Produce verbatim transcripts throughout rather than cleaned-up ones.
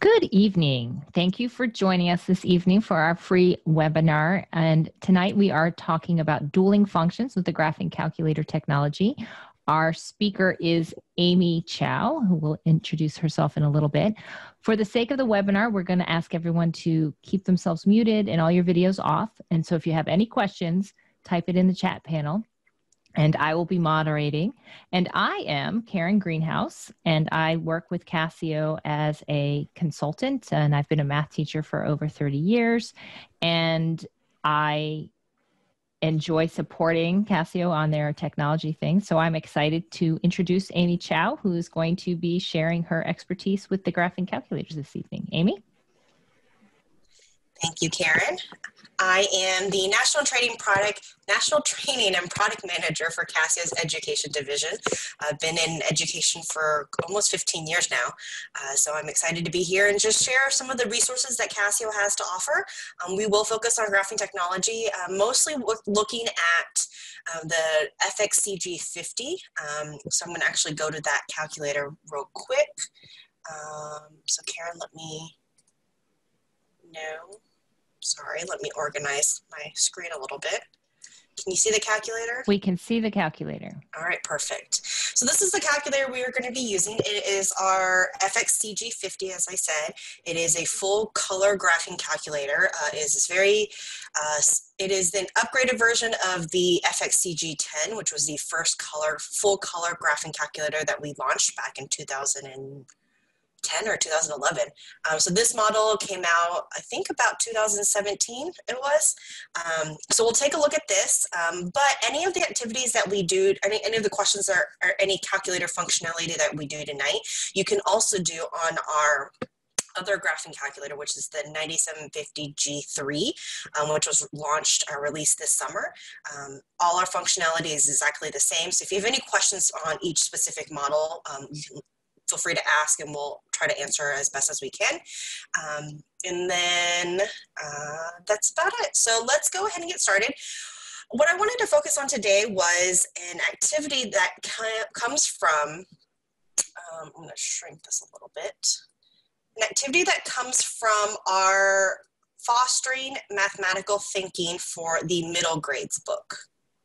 Good evening. Thank you for joining us this evening for our free webinar. And tonight we are talking about dueling functions with the graphing calculator technology. Our speaker is Amy Chow, who will introduce herself in a little bit. For the sake of the webinar, we're going to ask everyone to keep themselves muted and all your videos off. And so if you have any questions, type it in the chat panel. And I will be moderating. And I am Karen Greenhouse, and I work with Casio as a consultant, and I've been a math teacher for over thirty years. And I enjoy supporting Casio on their technology things. So I'm excited to introduce Amy Chow, who is going to be sharing her expertise with the graphing calculators this evening. Amy? Thank you, Karen. I am the National Training Product, National Training and Product Manager for Casio's Education Division. I've been in education for almost fifteen years now, uh, so I'm excited to be here and just share some of the resources that Casio has to offer. Um, we will focus on graphing technology, uh, mostly looking at uh, the F X C G fifty. Um, so I'm going to actually go to that calculator real quick. Um, so Karen, let me know. Sorry, let me organize my screen a little bit. Can you see the calculator? We can see the calculator. All right, perfect. So this is the calculator we are going to be using. It is our F X C G fifty, as I said. It is a full color graphing calculator. Uh, it is very, uh, it is an upgraded version of the F X C G ten, which was the first color, full color graphing calculator that we launched back in two thousand ten or two thousand eleven. Um, so this model came out, I think about two thousand seventeen it was. Um, so we'll take a look at this, um, but any of the activities that we do, any, any of the questions or, or any calculator functionality that we do tonight, you can also do on our other graphing calculator, which is the ninety-seven fifty G three, um, which was launched or released this summer. Um, all our functionality is exactly the same. So if you have any questions on each specific model, um, you can feel free to ask and we'll try to answer as best as we can. Um, and then uh, that's about it. So let's go ahead and get started. What I wanted to focus on today was an activity that comes from, um, I'm going to shrink this a little bit, an activity that comes from our Fostering Mathematical Thinking for the Middle Grades book.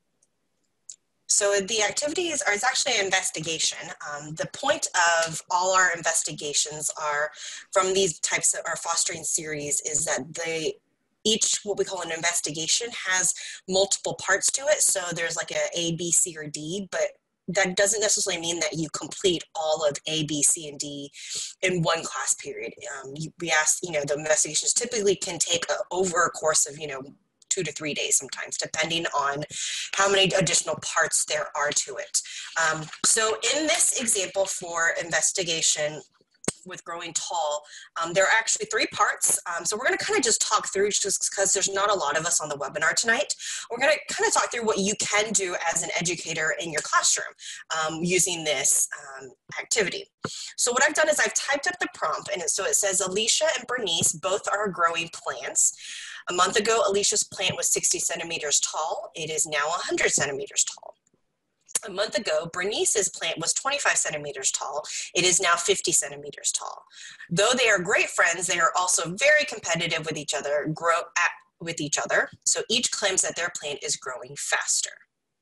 So the activity is, is actually an investigation. Um, the point of all our investigations are from these types of our fostering series is that they each what we call an investigation has multiple parts to it. So there's like a A, B, C, or D, but that doesn't necessarily mean that you complete all of A, B, C, and D in one class period. Um, you, we ask, you know, the investigations typically can take a, over a course of, you know, two to three days sometimes, depending on how many additional parts there are to it. Um, so in this example for investigation with growing tall, um, there are actually three parts. Um, so we're going to kind of just talk through, just because there's not a lot of us on the webinar tonight. We're going to kind of talk through what you can do as an educator in your classroom um, using this um, activity. So what I've done is I've typed up the prompt, and it, so it says Alicia and Bernice both are growing plants. A month ago, Alicia's plant was sixty centimeters tall. It is now one hundred centimeters tall. A month ago, Bernice's plant was twenty-five centimeters tall. It is now fifty centimeters tall. Though they are great friends, they are also very competitive with each other, grow at, with each other. So each claims that their plant is growing faster.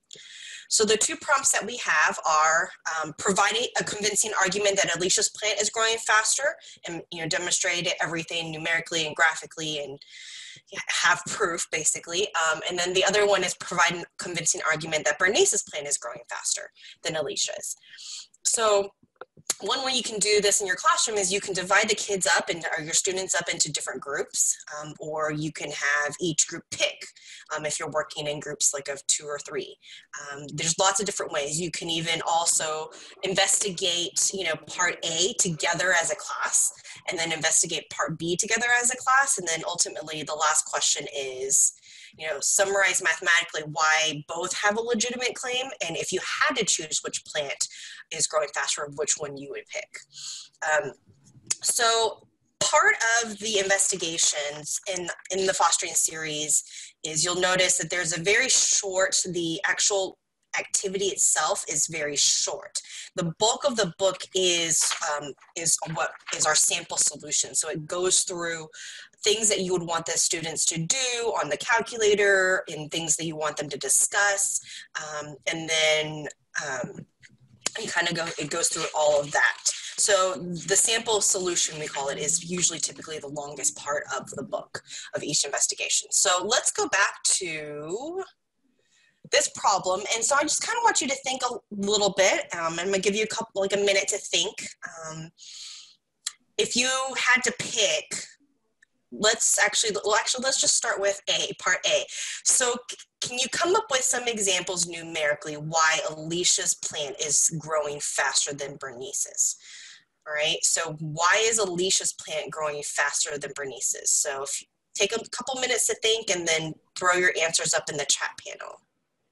So the two prompts that we have are um, providing a convincing argument that Alicia's plant is growing faster and, you know, demonstrate everything numerically and graphically and have proof, basically. Um, and then the other one is providing a convincing argument that Bernice's plant is growing faster than Alicia's. So one way you can do this in your classroom is you can divide the kids up and or your students up into different groups, um, or you can have each group pick um, if you're working in groups like of two or three. Um, there's lots of different ways. You can even also investigate, you know, part A together as a class, and then investigate part B together as a class, and then ultimately the last question is, you know, summarize mathematically why both have a legitimate claim, and if you had to choose which plant is growing faster, which one you would pick. Um, so part of the investigations in, in the fostering series is you'll notice that there's a very short, the actual activity itself is very short. The bulk of the book is um, is what is our sample solution. So it goes through things that you would want the students to do on the calculator and things that you want them to discuss, um, and then um, and kind of go it goes through all of that. So the sample solution, we call it, is usually typically the longest part of the book of each investigation. So let's go back to this problem. And so I just kind of want you to think a little bit. Um, I'm going to give you a couple, like a minute to think. Um, if you had to pick, let's actually, well, actually, let's just start with A, part A. So can you come up with some examples numerically why Alicia's plant is growing faster than Bernice's? All right, so why is Alicia's plant growing faster than Bernice's? So if you take a couple minutes to think and then throw your answers up in the chat panel.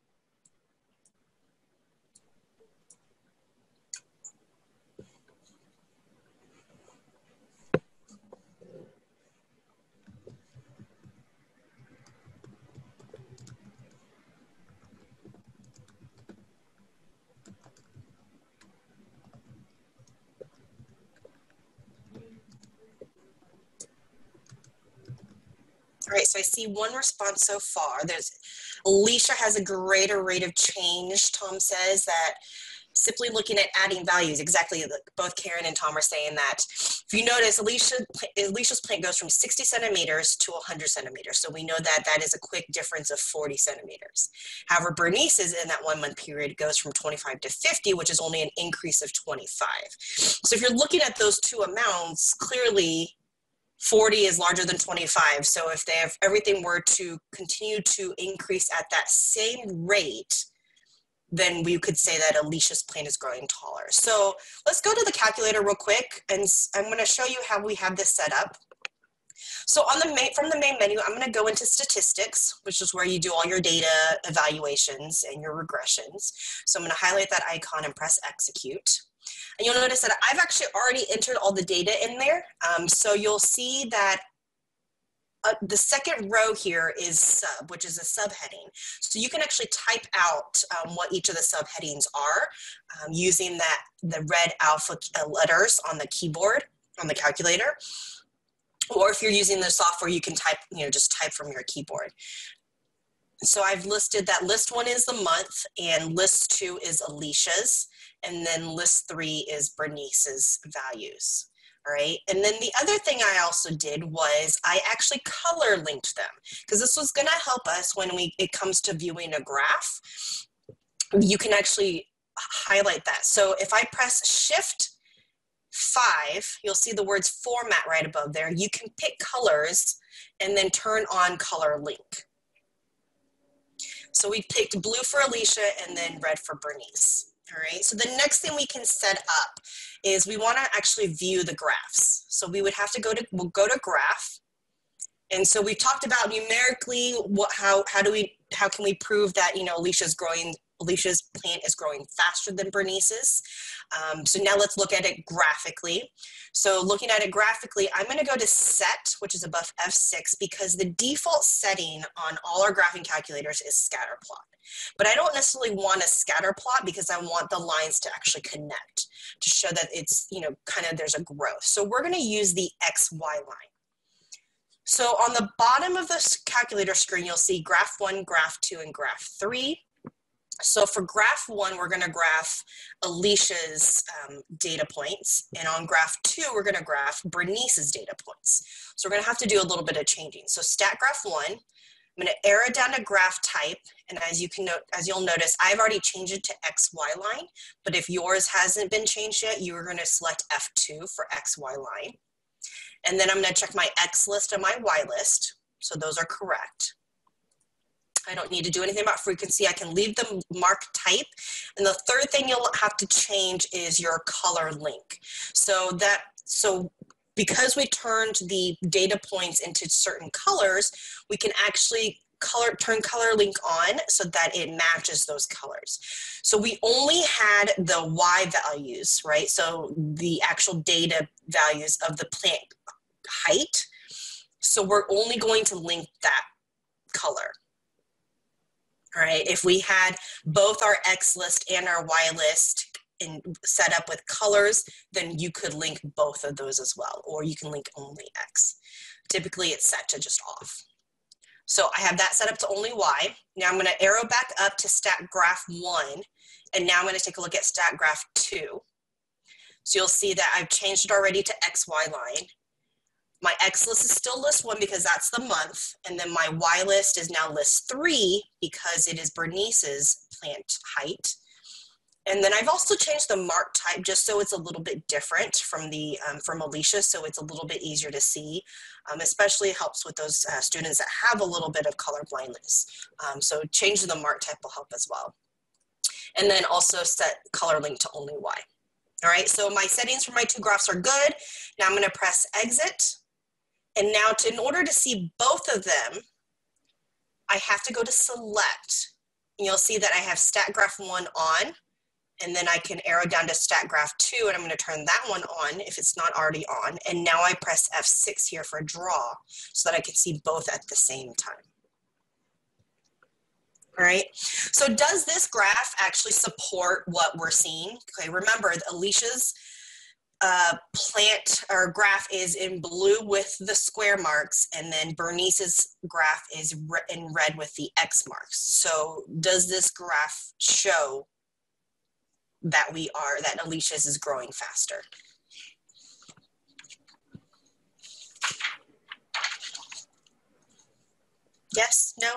All right, so I see one response so far. There's Alicia has a greater rate of change. Tom says that simply looking at adding values, exactly, both Karen and Tom are saying that. If you notice, Alicia, Alicia's plant goes from sixty centimeters to one hundred centimeters. So we know that that is a quick difference of forty centimeters. However, Bernice's in that one month period goes from twenty-five to fifty, which is only an increase of twenty-five. So if you're looking at those two amounts, clearly forty is larger than twenty-five. So if they have everything were to continue to increase at that same rate, then we could say that Alicia's plant is growing taller. So let's go to the calculator real quick, and I'm going to show you how we have this set up. So on the main, from the main menu, I'm going to go into statistics, which is where you do all your data evaluations and your regressions. So I'm going to highlight that icon and press execute. And you'll notice that I've actually already entered all the data in there. Um, so you'll see that uh, the second row here is sub, which is a subheading. So you can actually type out um, what each of the subheadings are um, using that the red alpha letters on the keyboard, on the calculator. Or if you're using the software, you can type, you know, just type from your keyboard. So I've listed that list one is the month, and list two is Alicia's, and then list three is Bernice's values. All right, and then the other thing I also did was I actually color linked them, because this was going to help us when we it comes to viewing a graph. You can actually highlight that. So if I press shift five, you'll see the words format right above there. You can pick colors and then turn on color link. So we picked blue for Alicia and then red for Bernice. All right, so the next thing we can set up is we want to actually view the graphs. So we would have to go to, we'll go to graph. And so we talked about numerically what, how, how do we, how can we prove that, you know, Alicia's growing, Alicia's plant is growing faster than Bernice's. Um, so now let's look at it graphically. So looking at it graphically, I'm going to go to set, which is above F six, because the default setting on all our graphing calculators is scatter plot. But I don't necessarily want a scatter plot because I want the lines to actually connect to show that it's, you know, kind of there's a growth. So we're going to use the X Y line. So on the bottom of the calculator screen, you'll see graph one, graph two, and graph three. So for graph one, we're going to graph Alicia's um, data points. And on graph two, we're going to graph Bernice's data points. So we're going to have to do a little bit of changing. So stat graph one, I'm going to arrow down to graph type. And as you can note, as you'll notice, I've already changed it to X Y line. But if yours hasn't been changed yet, you're going to select F two for X Y line. And then I'm going to check my X list and my Y list. So those are correct. I don't need to do anything about frequency. I can leave them marked type. And the third thing you'll have to change is your color link. So that, so because we turned the data points into certain colors, we can actually color, turn color link on so that it matches those colors. So we only had the Y values, right? So the actual data values of the plant height. So we're only going to link that color. All right, if we had both our X list and our Y list in, set up with colors, then you could link both of those as well, or you can link only X. Typically it's set to just off. So I have that set up to only Y. Now I'm going to arrow back up to stat graph one, and now I'm going to take a look at stat graph two. So you'll see that I've changed it already to X Y line. My X list is still list one because that's the month, and then my Y list is now list three because it is Bernice's plant height. And then I've also changed the mark type just so it's a little bit different from the um, from Alicia, so it's a little bit easier to see. Um, especially helps with those uh, students that have a little bit of color blindness. Um, so changing the mark type will help as well. And then also set color link to only Y. All right, so my settings for my two graphs are good. Now I'm going to press exit. And now to, in order to see both of them, I have to go to select. And you'll see that I have stat graph one on, and then I can arrow down to stat graph two, and I'm going to turn that one on if it's not already on. And now I press F six here for draw so that I can see both at the same time. All right, so does this graph actually support what we're seeing? Okay, remember Alicia's uh, plant or graph is in blue with the square marks, and then Bernice's graph is re in red with the X marks. So does this graph show that we are, that Alicia's is growing faster? Yes, no?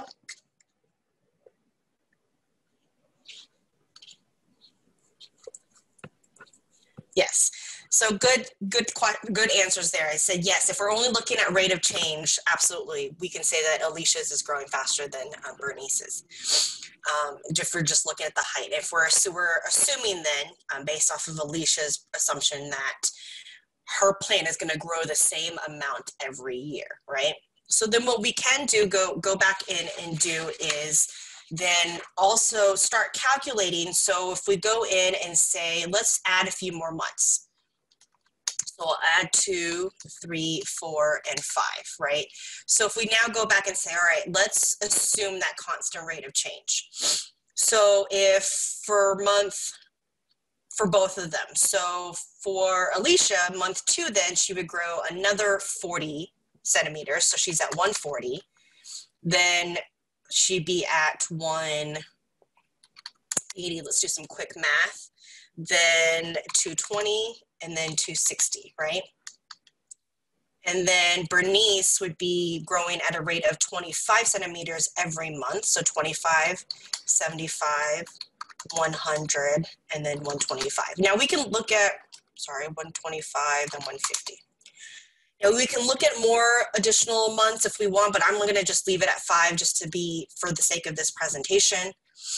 Yes. So good, good, good answers there. I said yes. If we're only looking at rate of change, absolutely, we can say that Alicia's is growing faster than uh, Bernice's. Um, if we're just looking at the height. If we're, so we're assuming then, um, based off of Alicia's assumption that her plant is going to grow the same amount every year, right? So then what we can do, go, go back in and do is then also start calculating. So if we go in and say, let's add a few more months. So I'll add two, three, four, and five, right? So if we now go back and say, all right, let's assume that constant rate of change. So if for month, for both of them, so for Alicia, month two, then she would grow another forty centimeters. So she's at one forty. Then she'd be at one eighty. Let's do some quick math. Then two twenty. And then two sixty, right? And then Bernice would be growing at a rate of twenty-five centimeters every month. So twenty-five, seventy-five, one hundred, and then one twenty-five. Now we can look at, sorry, one twenty-five and one fifty. Now we can look at more additional months if we want, but I'm gonna just leave it at five just to be, for the sake of this presentation.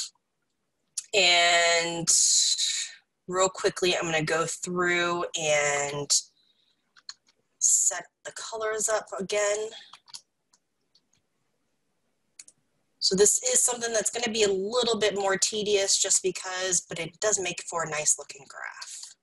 And real quickly, I'm going to go through and set the colors up again. So this is something that's going to be a little bit more tedious just because, but it does make for a nice looking graph.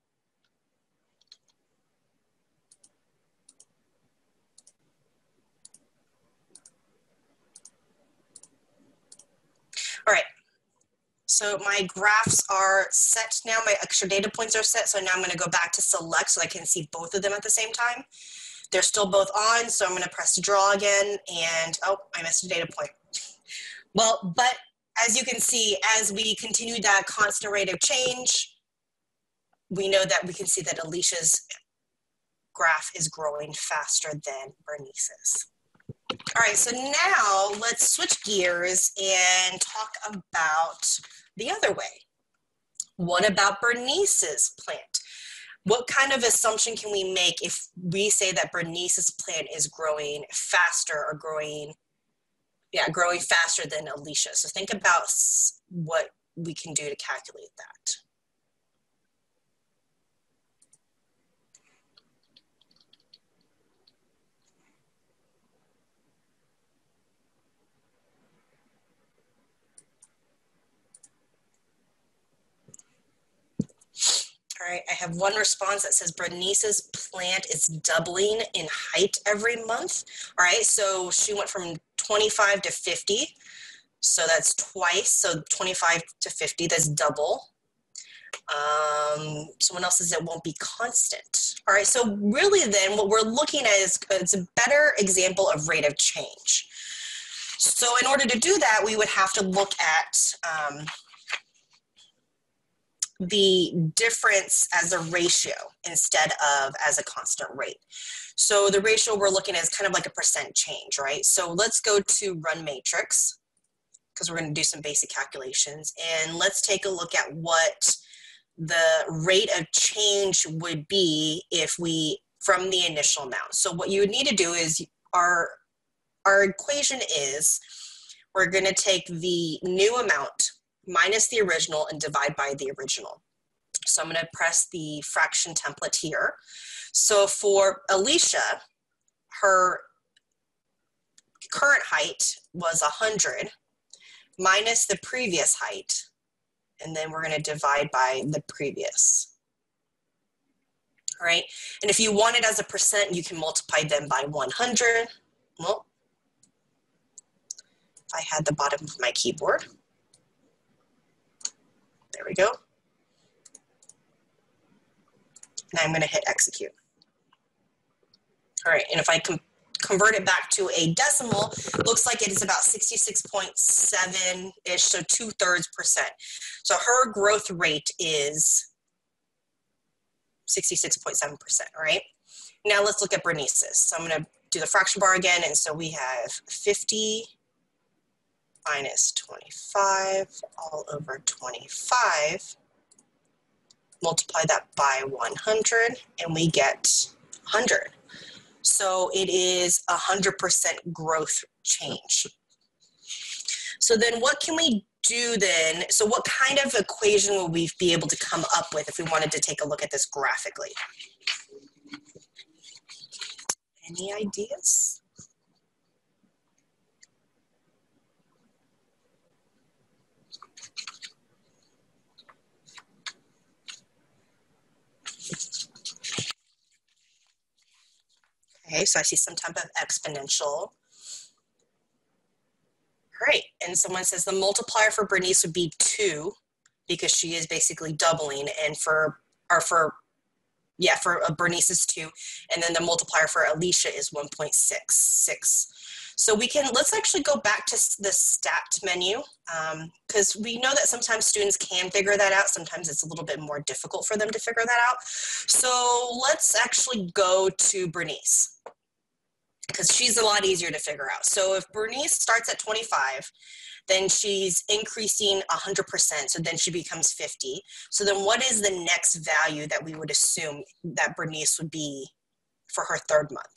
All right. So my graphs are set now, my extra data points are set, so now I'm going to go back to select so I can see both of them at the same time. They're still both on, so I'm going to press draw again, and oh, I missed a data point. Well, but as you can see, as we continue that constant rate of change, we know that we can see that Alicia's graph is growing faster than Bernice's. All right, so now let's switch gears and talk about the other way. What about Bernice's plant? What kind of assumption can we make if we say that Bernice's plant is growing faster or growing, yeah, growing faster than Alicia? So think about what we can do to calculate that. All right, I have one response that says Bernice's plant is doubling in height every month. All right, so she went from twenty-five to fifty. So that's twice, so twenty-five to fifty, that's double. Um, someone else says it won't be constant. All right, so really then what we're looking at is it's a better example of rate of change. So in order to do that, we would have to look at um, the difference as a ratio instead of as a constant rate. So the ratio we're looking at is kind of like a percent change, right? So let's go to run matrix, because we're going to do some basic calculations, and let's take a look at what the rate of change would be if we, from the initial amount. So what you would need to do is our, our equation is, we're going to take the new amount minus the original and divide by the original. So I'm going to press the fraction template here. So for Alicia, her current height was one hundred minus the previous height, and then we're going to divide by the previous. All right, and if you want it as a percent, you can multiply them by one hundred. Well, I had the bottom of my keyboard. There we go. Now I'm going to hit execute. All right, and if I com convert it back to a decimal, looks like it is about sixty-six point seven-ish, so two-thirds percent. So her growth rate is sixty-six point seven percent, all right? Now let's look at Bernice's. So I'm going to do the fraction bar again, and so we have fifty minus twenty-five all over twenty-five. Multiply that by one hundred, and we get one hundred. So it is one hundred percent growth change. So then what can we do then? So what kind of equation will we be able to come up with if we wanted to take a look at this graphically? Any ideas? Okay, so I see some type of exponential. All right, and someone says the multiplier for Bernice would be two because she is basically doubling, and for, or for, yeah, for uh, Bernice is two, and then the multiplier for Alicia is one point six six. So we can, let's actually go back to the stat menu, because um, we know that sometimes students can figure that out. Sometimes it's a little bit more difficult for them to figure that out. So let's actually go to Bernice, because she's a lot easier to figure out. So if Bernice starts at twenty-five, then she's increasing one hundred percent, so then she becomes fifty. So then what is the next value that we would assume that Bernice would be for her third month?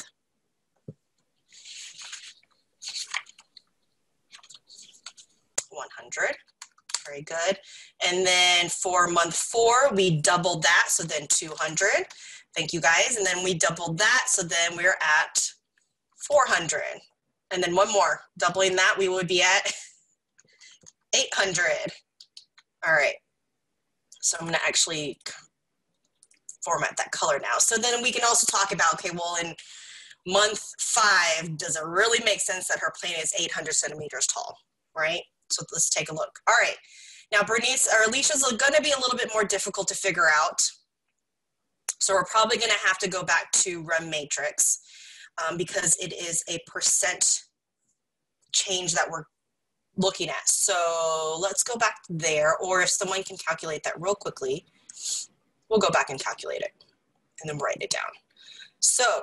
one hundred, very good. And then for month four, we doubled that, so then two hundred. Thank you guys. And then we doubled that, so then we're at four hundred. And then one more, doubling that, we would be at eight hundred. All right, so I'm gonna actually format that color now. So then we can also talk about, okay, well, in month five, does it really make sense that her plane is eight hundred centimeters tall, right? So let's take a look. All right, now Bernice, or Alicia's gonna be a little bit more difficult to figure out. So we're probably gonna have to go back to run matrix um, because it is a percent change that we're looking at. So let's go back there, or if someone can calculate that real quickly, we'll go back and calculate it and then write it down. So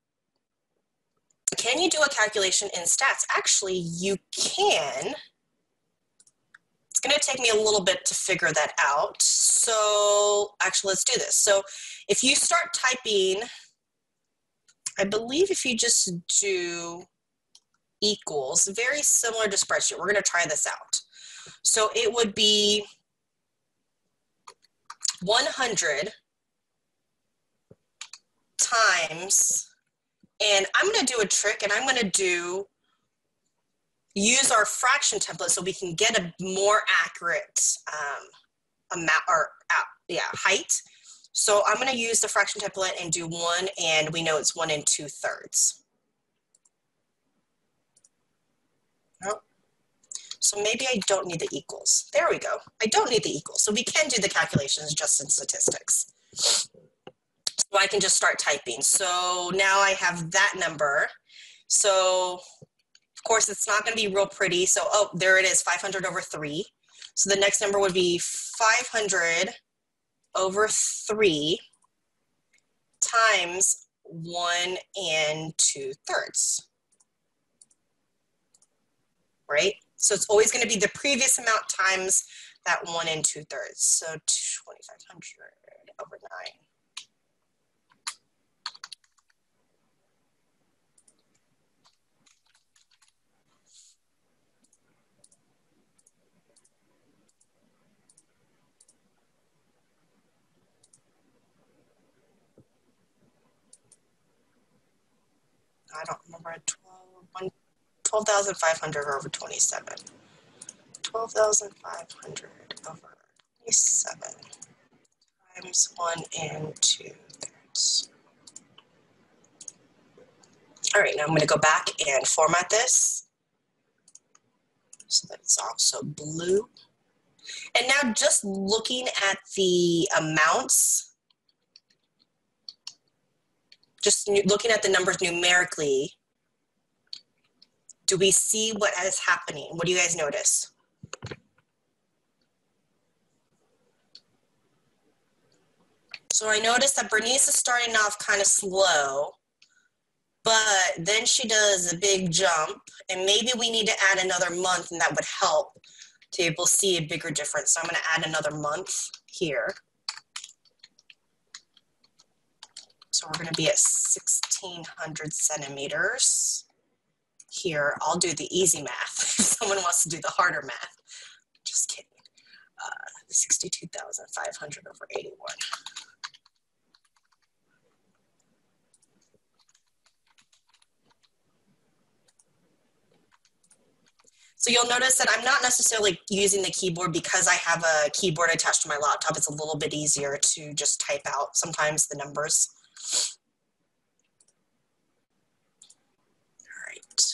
can you do a calculation in stats? Actually, you can. It's going to take me a little bit to figure that out. So actually, let's do this. So if you start typing, I believe if you just do equals, very similar to spreadsheet. We're going to try this out. So it would be one hundred times, and I'm going to do a trick, and I'm going to do use our fraction template so we can get a more accurate um, amount or uh, yeah height. So I'm going to use the fraction template and do one, and we know it's one and two thirds. So maybe I don't need the equals. There we go. I don't need the equals. So we can do the calculations just in statistics. So I can just start typing. So now I have that number. So of course it's not going to be real pretty. So, oh, there it is, five hundred over three. So the next number would be five hundred over three times one and two thirds, right? So it's always going to be the previous amount times that one and two thirds. So twenty-five hundred over nine. I don't remember, twelve thousand five hundred over twenty-seven. twelve thousand five hundred over twenty-seven times one and two thirds. All right, now I'm going to go back and format this so that it's also blue. And now just looking at the amounts, just looking at the numbers numerically, do we see what is happening? What do you guys notice? So I noticed that Bernice is starting off kind of slow, but then she does a big jump, and maybe we need to add another month, and that would help to be able to see a bigger difference. So I'm going to add another month here. So we're going to be at sixteen hundred centimeters here. I'll do the easy math if someone wants to do the harder math. Just kidding. Uh, sixty-two thousand five hundred over eighty-one. So you'll notice that I'm not necessarily using the keyboard because I have a keyboard attached to my laptop. It's a little bit easier to just type out sometimes the numbers. All right.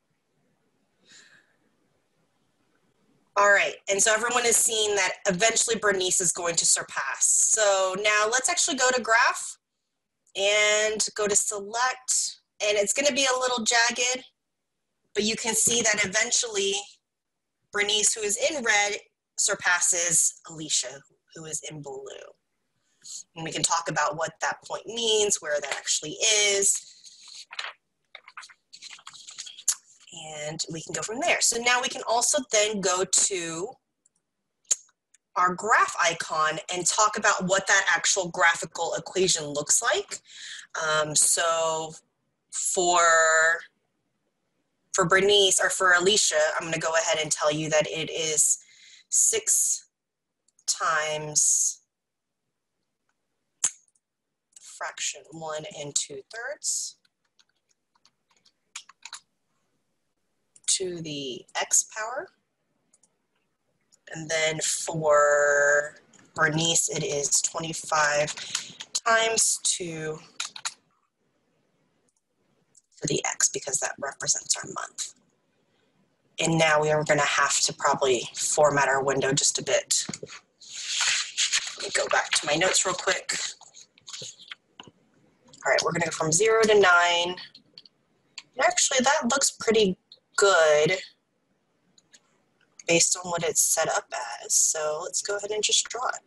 All right, and so everyone is seeing that eventually Bernice is going to surpass. So now let's actually go to graph and go to select, and it's going to be a little jagged, but you can see that eventually Bernice, who is in red, surpasses Alicia, who is in blue. And we can talk about what that point means, where that actually is. And we can go from there. So now we can also then go to our graph icon and talk about what that actual graphical equation looks like. Um, so for For Bernice, or for Alicia, I'm going to go ahead and tell you that it is six times fraction one and two thirds to the x power. And then for Bernice, it is twenty-five times two to the x, because that represents our month. And now we are going to have to probably format our window just a bit. Let me go back to my notes real quick. All right, we're going to go from zero to nine. And actually, that looks pretty good based on what it's set up as. So let's go ahead and just draw it.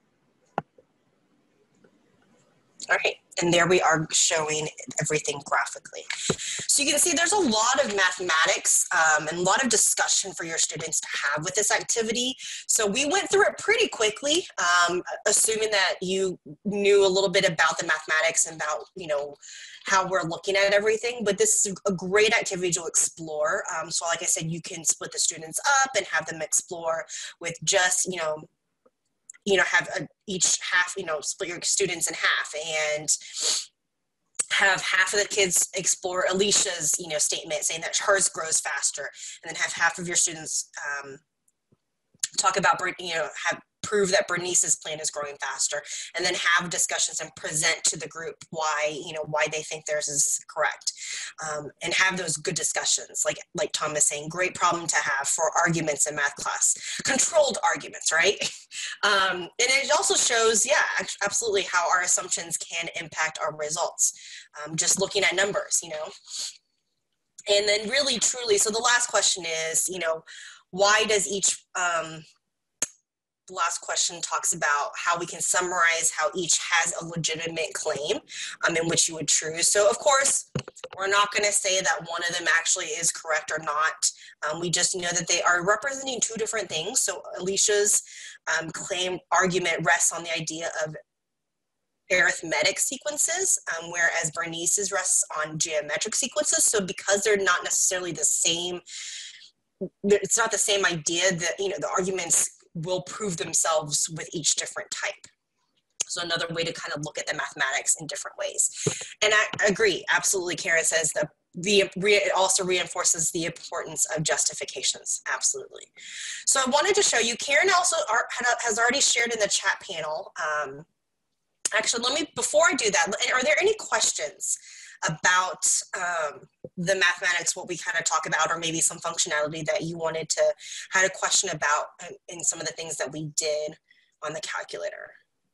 All right, and there we are showing everything graphically. So you can see there's a lot of mathematics um, and a lot of discussion for your students to have with this activity. So we went through it pretty quickly, um, assuming that you knew a little bit about the mathematics and about, you know, how we're looking at everything, but this is a great activity to explore. Um, so like I said, you can split the students up and have them explore with just, you know, you know, have a, each half, you know, split your students in half and have half of the kids explore Alicia's, you know, statement saying that hers grows faster, and then have half of your students um, talk about, you know, have prove that Bernice's plan is growing faster, and then have discussions and present to the group why, you know, why they think theirs is correct, um, and have those good discussions. Like, like Tom is saying, great problem to have for arguments in math class, controlled arguments, right? Um, and it also shows, yeah, absolutely how our assumptions can impact our results. Um, just looking at numbers, you know. And then really, truly, so the last question is, you know, why does each, um, the last question talks about how we can summarize how each has a legitimate claim um, in which you would choose. So of course, we're not going to say that one of them actually is correct or not. Um, we just know that they are representing two different things. So Alicia's um, claim argument rests on the idea of arithmetic sequences, um, whereas Bernice's rests on geometric sequences. So because they're not necessarily the same, it's not the same idea that, you know, the arguments will prove themselves with each different type. So another way to kind of look at the mathematics in different ways. And I agree, absolutely. Karen says that the, it also reinforces the importance of justifications, absolutely. So I wanted to show you, Karen also are, has already shared in the chat panel. Um, actually, let me, before I do that, are there any questions about um, the mathematics, what we kind of talk about, or maybe some functionality that you wanted to, had a question about in some of the things that we did on the calculator?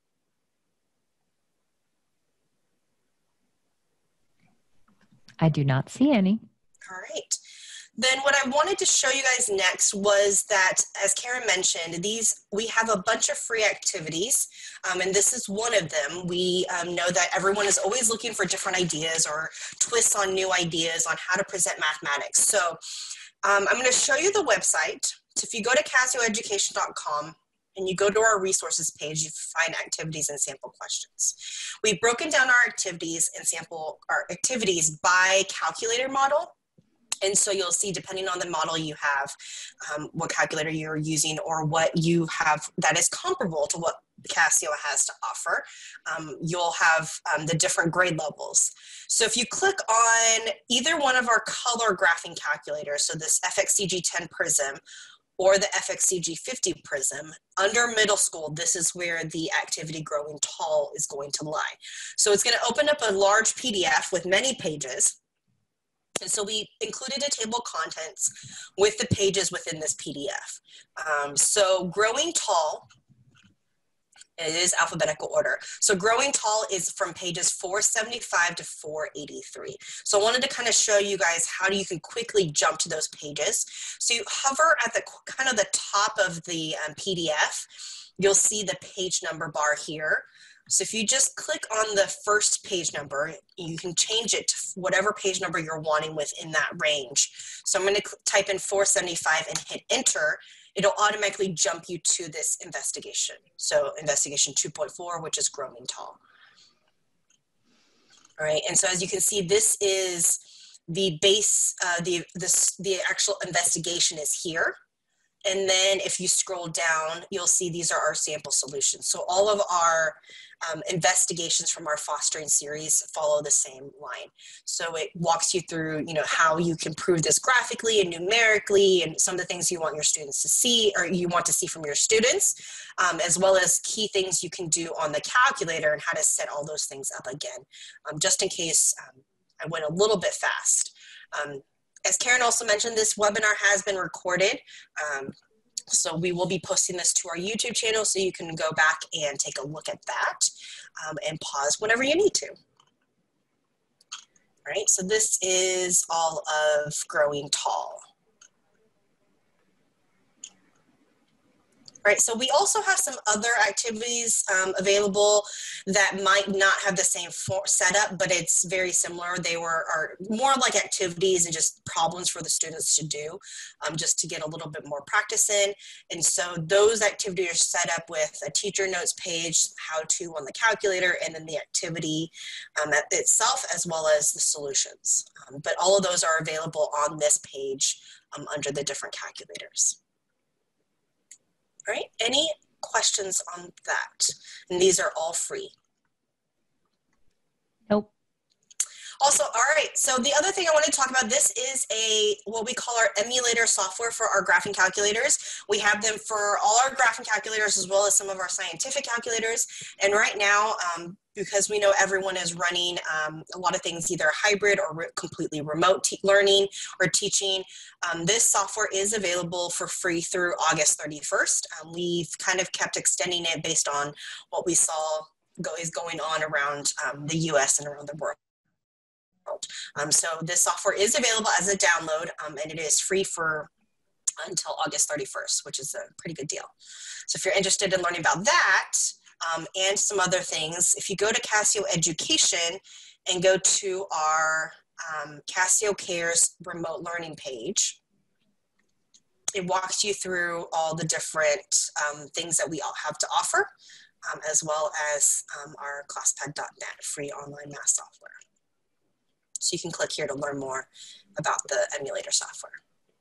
I do not see any. All right. Then what I wanted to show you guys next was that, as Karen mentioned, these, we have a bunch of free activities, um, and this is one of them. We um, know that everyone is always looking for different ideas or twists on new ideas on how to present mathematics. So um, I'm going to show you the website. So if you go to casio education dot com and you go to our resources page, you find activities and sample questions. We've broken down our activities and sample our activities by calculator model. And so you'll see, depending on the model you have, um, what calculator you're using or what you have that is comparable to what Casio has to offer, um, you'll have um, the different grade levels. So if you click on either one of our color graphing calculators, so this F X C G ten Prism or the F X C G fifty Prism, under middle school, this is where the activity Growing Tall is going to lie. So it's going to open up a large P D F with many pages. And so we included a table of contents with the pages within this P D F. Um, so Growing Tall, it is alphabetical order. So Growing Tall is from pages four seventy-five to four eighty-three. So I wanted to kind of show you guys how you can quickly jump to those pages. So you hover at the kind of the top of the um, P D F, you'll see the page number bar here. So if you just click on the first page number, you can change it to whatever page number you're wanting within that range. So I'm going to type in four seventy-five and hit enter. It'll automatically jump you to this investigation. So investigation two point four, which is Growing Tall. All right, and so as you can see, this is the base, uh, the, this, the actual investigation is here. And then if you scroll down, you'll see these are our sample solutions. So all of our um, investigations from our fostering series follow the same line. So it walks you through, you know, how you can prove this graphically and numerically, and some of the things you want your students to see, or you want to see from your students, um, as well as key things you can do on the calculator and how to set all those things up again, um, just in case um, I went a little bit fast. Um, As Karen also mentioned, this webinar has been recorded. Um, so we will be posting this to our YouTube channel so you can go back and take a look at that um, and pause whenever you need to. All right, so this is all of Growing Tall. Right, so we also have some other activities um, available that might not have the same setup, but it's very similar. They were are more like activities and just problems for the students to do, um, just to get a little bit more practice in. And so those activities are set up with a teacher notes page, how to on the calculator, and then the activity um, itself, as well as the solutions. Um, but all of those are available on this page um, under the different calculators. All right, any questions on that? And these are all free. Nope. Also, all right, so the other thing I want to talk about, this is a, what we call our emulator software for our graphing calculators. We have them for all our graphing calculators as well as some of our scientific calculators. And right now, um, because we know everyone is running um, a lot of things, either hybrid or re completely remote learning or teaching, um, this software is available for free through August thirty-first. Um, we've kind of kept extending it based on what we saw go is going on around um, the U S and around the world. Um, so this software is available as a download, um, and it is free for until August thirty-first, which is a pretty good deal. So if you're interested in learning about that um, and some other things, if you go to Casio Education and go to our um, Casio Cares remote learning page, it walks you through all the different um, things that we all have to offer, um, as well as um, our ClassPad dot net free online math software. So you can click here to learn more about the emulator software.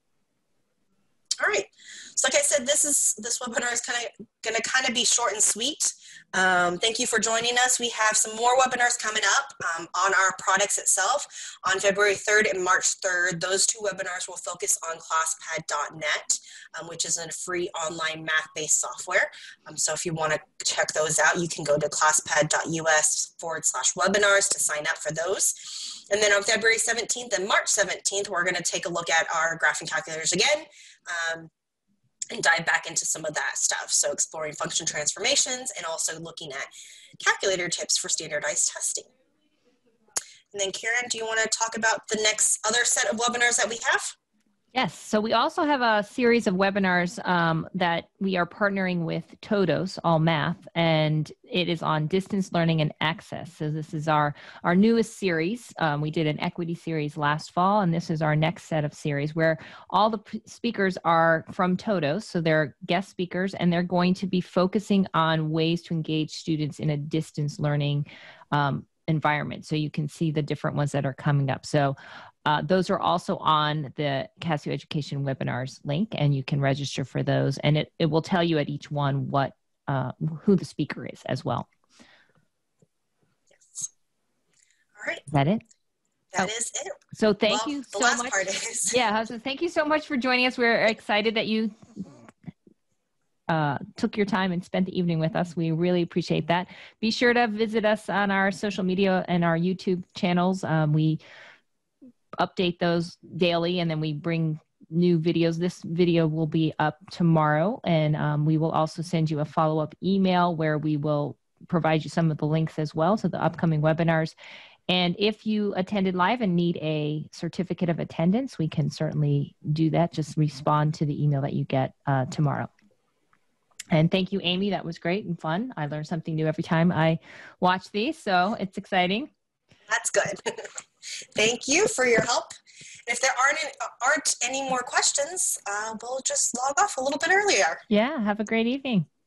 All right, so like I said, this is this webinar is kind of going to kind of be short and sweet. Um, thank you for joining us. We have some more webinars coming up um, on our products itself on February third and March third. Those two webinars will focus on ClassPad dot net, um, which is a free online math-based software. Um, so if you want to check those out, you can go to ClassPad dot U S forward slash webinars to sign up for those. And then on February seventeenth and March seventeenth, we're going to take a look at our graphing calculators again. Um, and dive back into some of that stuff. So exploring function transformations and also looking at calculator tips for standardized testing. And then Karen, do you want to talk about the next other set of webinars that we have? Yes, so we also have a series of webinars um, that we are partnering with Todos, All Math, and it is on distance learning and access. So this is our, our newest series. Um, we did an equity series last fall, and this is our next set of series where all the p speakers are from Todos, so they're guest speakers, and they're going to be focusing on ways to engage students in a distance learning um, environment. So you can see the different ones that are coming up. So Uh, those are also on the Casio Education webinars link, and you can register for those. And it, it will tell you at each one what uh, who the speaker is as well. Yes. All right. Is that it? That oh. is it. So thank well, you so the last much. Part is. Yeah, so thank you so much for joining us. We're excited that you uh, took your time and spent the evening with us. We really appreciate that. Be sure to visit us on our social media and our YouTube channels. Um, we update those daily, and then we bring new videos. This video will be up tomorrow, and um, we will also send you a follow-up email where we will provide you some of the links as well to the upcoming webinars. And if you attended live and need a certificate of attendance, we can certainly do that. Just respond to the email that you get uh, tomorrow. And thank you, Amy. That was great and fun. I learn something new every time I watch these, so it's exciting. That's good. Thank you for your help. If there aren't any, aren't any more questions, uh, we'll just log off a little bit earlier. Yeah, have a great evening.